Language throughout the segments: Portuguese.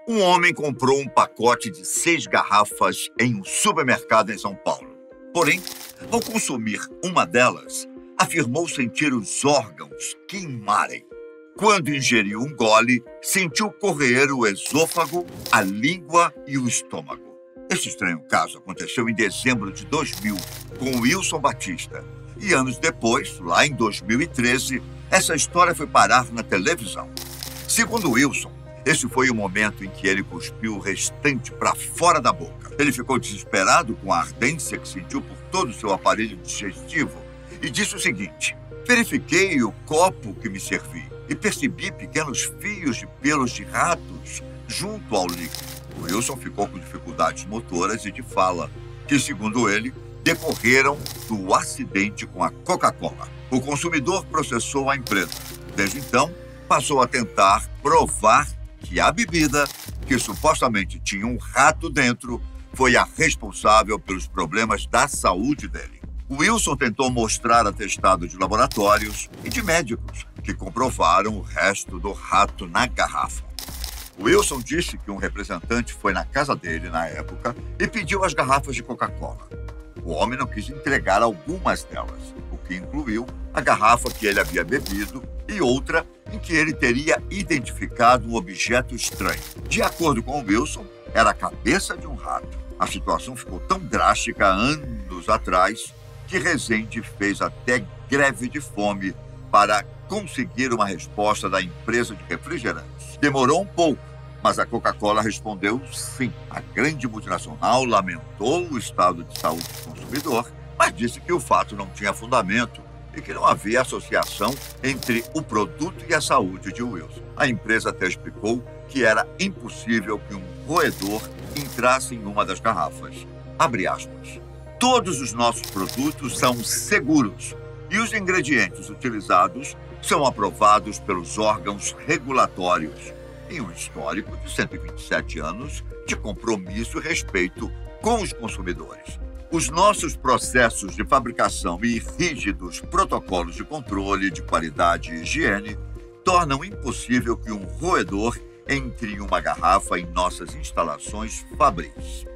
Um homem comprou um pacote de 6 garrafas em um supermercado em São Paulo. Porém, ao consumir uma delas, afirmou sentir os órgãos queimarem. Quando ingeriu um gole, sentiu corroer o esôfago, a língua e o estômago. Este estranho caso aconteceu em dezembro de 2000 com Wilson Batista. E anos depois, lá em 2013, essa história foi parar na televisão. Segundo Wilson, esse foi o momento em que ele cuspiu o restante para fora da boca. Ele ficou desesperado com a ardência que sentiu por todo o seu aparelho digestivo e disse o seguinte: verifiquei o copo que me servi e percebi pequenos fios de pelos de ratos junto ao líquido. Wilson ficou com dificuldades motoras e de fala, que, segundo ele, decorreram do acidente com a Coca-Cola. O consumidor processou a empresa. Desde então, passou a tentar provar que a bebida, que supostamente tinha um rato dentro, foi a responsável pelos problemas da saúde dele. Wilson tentou mostrar atestado de laboratórios e de médicos que comprovaram o resto do rato na garrafa. Wilson disse que um representante foi na casa dele na época e pediu as garrafas de Coca-Cola. O homem não quis entregar algumas delas, o que incluiu a garrafa que ele havia bebido e outra em que ele teria identificado um objeto estranho. De acordo com Wilson, era a cabeça de um rato. A situação ficou tão drástica anos atrás que Rezende fez até greve de fome para conseguir uma resposta da empresa de refrigerantes. Demorou um pouco, mas a Coca-Cola respondeu sim. A grande multinacional lamentou o estado de saúde do consumidor, mas disse que o fato não tinha fundamento e que não havia associação entre o produto e a saúde de Wilson. A empresa até explicou que era impossível que um roedor entrasse em uma das garrafas. Abre aspas. Todos os nossos produtos são seguros e os ingredientes utilizados são aprovados pelos órgãos regulatórios em um histórico de 127 anos de compromisso e respeito com os consumidores. Os nossos processos de fabricação e rígidos protocolos de controle de qualidade e higiene tornam impossível que um roedor entre em uma garrafa em nossas instalações fabris.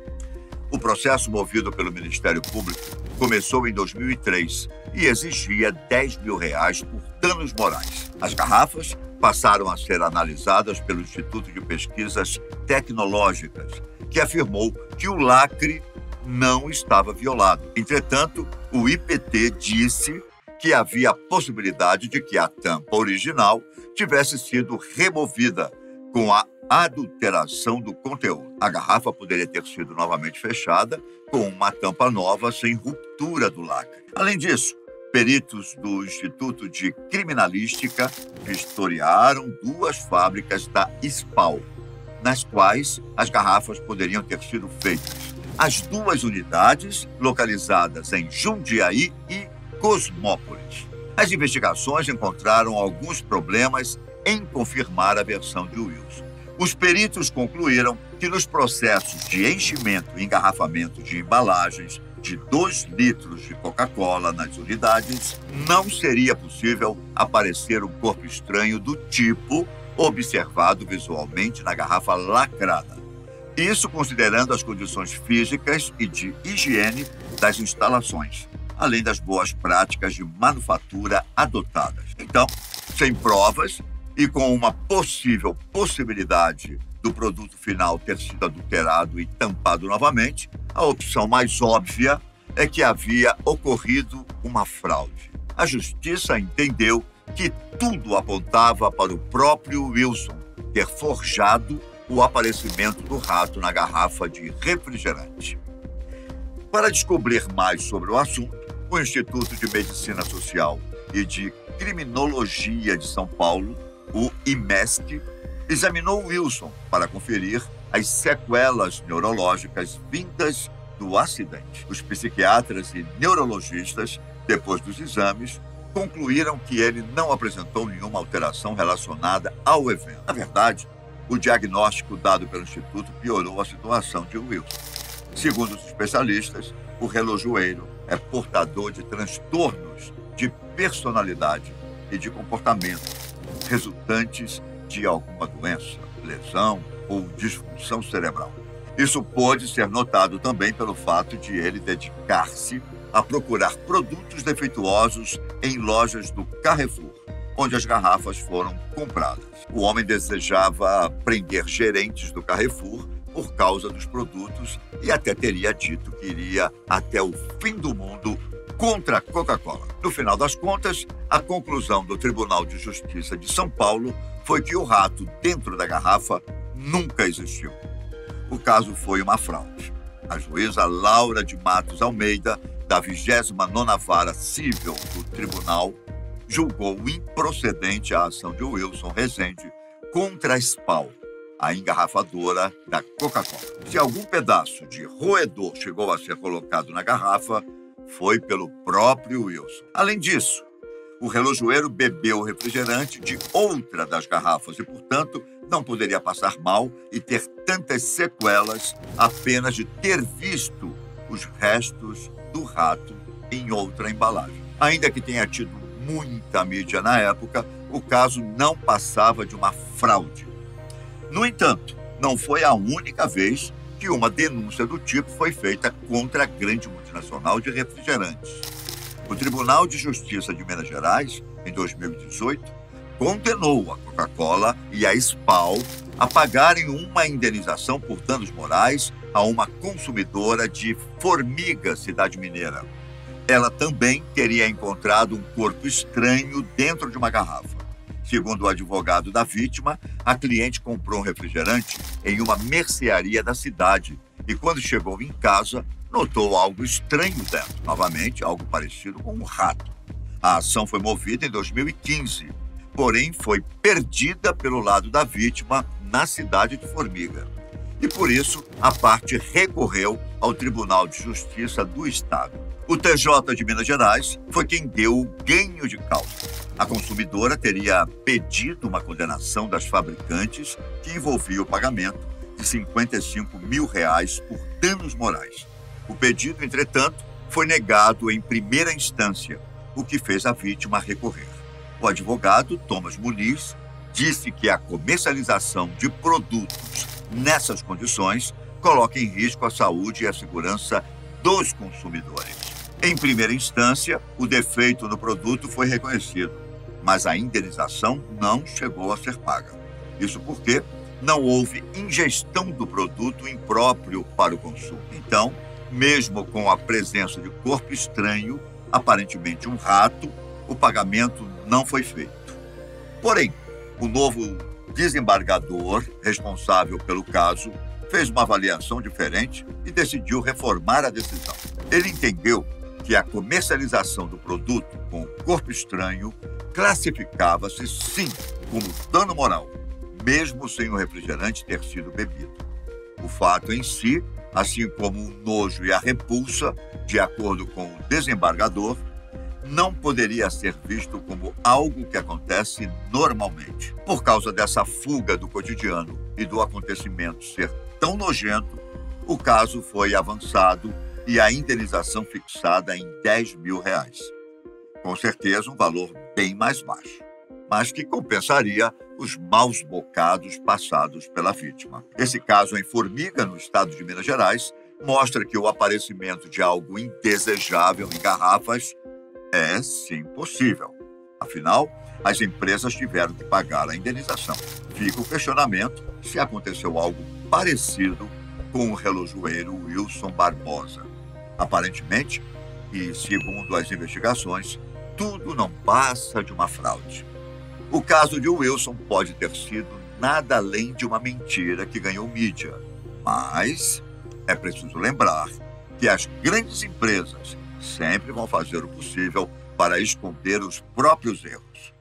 O processo movido pelo Ministério Público começou em 2003 e exigia R$10 mil por danos morais. As garrafas passaram a ser analisadas pelo Instituto de Pesquisas Tecnológicas, que afirmou que o lacre não estava violado. Entretanto, o IPT disse que havia a possibilidade de que a tampa original tivesse sido removida com a adulteração do conteúdo. A garrafa poderia ter sido novamente fechada com uma tampa nova sem ruptura do lacre. Além disso, peritos do Instituto de Criminalística vistoriaram 2 fábricas da SPAL, nas quais as garrafas poderiam ter sido feitas. As 2 unidades, localizadas em Jundiaí e Cosmópolis. As investigações encontraram alguns problemas em confirmar a versão de Wilson. Os peritos concluíram que nos processos de enchimento e engarrafamento de embalagens de 2 litros de Coca-Cola nas unidades, não seria possível aparecer um corpo estranho do tipo observado visualmente na garrafa lacrada. Isso considerando as condições físicas e de higiene das instalações, além das boas práticas de manufatura adotadas. Então, sem provas e com uma possível possibilidade do produto final ter sido adulterado e tampado novamente, a opção mais óbvia é que havia ocorrido uma fraude. A justiça entendeu que tudo apontava para o próprio Wilson ter forjado o aparecimento do rato na garrafa de refrigerante. Para descobrir mais sobre o assunto, o Instituto de Medicina Social e de Criminologia de São Paulo, o IMESC, examinou Wilson para conferir as sequelas neurológicas vindas do acidente. Os psiquiatras e neurologistas, depois dos exames, concluíram que ele não apresentou nenhuma alteração relacionada ao evento. Na verdade, o diagnóstico dado pelo Instituto piorou a situação de Wilson. Segundo os especialistas, o relojoeiro é portador de transtornos de personalidade e de comportamento resultantes de alguma doença, lesão ou disfunção cerebral. Isso pode ser notado também pelo fato de ele dedicar-se a procurar produtos defeituosos em lojas do Carrefour, onde as garrafas foram compradas. O homem desejava prender gerentes do Carrefour por causa dos produtos e até teria dito que iria até o fim do mundo contra a Coca-Cola. No final das contas, a conclusão do Tribunal de Justiça de São Paulo foi que o rato dentro da garrafa nunca existiu. O caso foi uma fraude. A juíza Laura de Matos Almeida, da 29ª Vara Cível do Tribunal, julgou improcedente a ação de Wilson Rezende contra a SPAL, a engarrafadora da Coca-Cola. Se algum pedaço de roedor chegou a ser colocado na garrafa, foi pelo próprio Wilson. Além disso, o relojoeiro bebeu o refrigerante de outra das garrafas e, portanto, não poderia passar mal e ter tantas sequelas apenas de ter visto os restos do rato em outra embalagem. Ainda que tenha tido muita mídia na época, o caso não passava de uma fraude. No entanto, não foi a única vez que uma denúncia do tipo foi feita contra a grande multinacional de refrigerantes. O Tribunal de Justiça de Minas Gerais, em 2018, condenou a Coca-Cola e a SPAL a pagarem uma indenização por danos morais a uma consumidora de Formiga, cidade mineira. Ela também teria encontrado um corpo estranho dentro de uma garrafa. Segundo o advogado da vítima, a cliente comprou um refrigerante em uma mercearia da cidade e, quando chegou em casa, notou algo estranho dentro. Novamente, algo parecido com um rato. A ação foi movida em 2015, porém foi perdida pelo lado da vítima na cidade de Formiga. E, por isso, a parte recorreu ao Tribunal de Justiça do Estado. O TJ de Minas Gerais foi quem deu o ganho de causa. A consumidora teria pedido uma condenação das fabricantes que envolvia o pagamento de R$55 mil por danos morais. O pedido, entretanto, foi negado em primeira instância, o que fez a vítima recorrer. O advogado, Thomas Muniz, disse que a comercialização de produtos nessas condições coloca em risco a saúde e a segurança dos consumidores. Em primeira instância, o defeito no produto foi reconhecido, mas a indenização não chegou a ser paga. Isso porque não houve ingestão do produto impróprio para o consumo. Então, mesmo com a presença de corpo estranho, aparentemente um rato, o pagamento não foi feito. Porém, o novo desembargador responsável pelo caso fez uma avaliação diferente e decidiu reformar a decisão. Ele entendeu que a comercialização do produto com corpo estranho classificava-se, sim, como dano moral, mesmo sem o refrigerante ter sido bebido. O fato em si, assim como o nojo e a repulsa, de acordo com o desembargador, não poderia ser visto como algo que acontece normalmente. Por causa dessa fuga do cotidiano e do acontecimento ser tão nojento, o caso foi avançado e a indenização fixada em R$10 mil. Com certeza um valor bem mais baixo, mas que compensaria os maus bocados passados pela vítima. Esse caso em Formiga, no estado de Minas Gerais, mostra que o aparecimento de algo indesejável em garrafas é sim possível. Afinal, as empresas tiveram que pagar a indenização. Fica o questionamento se aconteceu algo parecido com o relojoeiro Wilson Barbosa. Aparentemente, e segundo as investigações, tudo não passa de uma fraude. O caso de Wilson pode ter sido nada além de uma mentira que ganhou mídia. Mas é preciso lembrar que as grandes empresas sempre vão fazer o possível para esconder os próprios erros.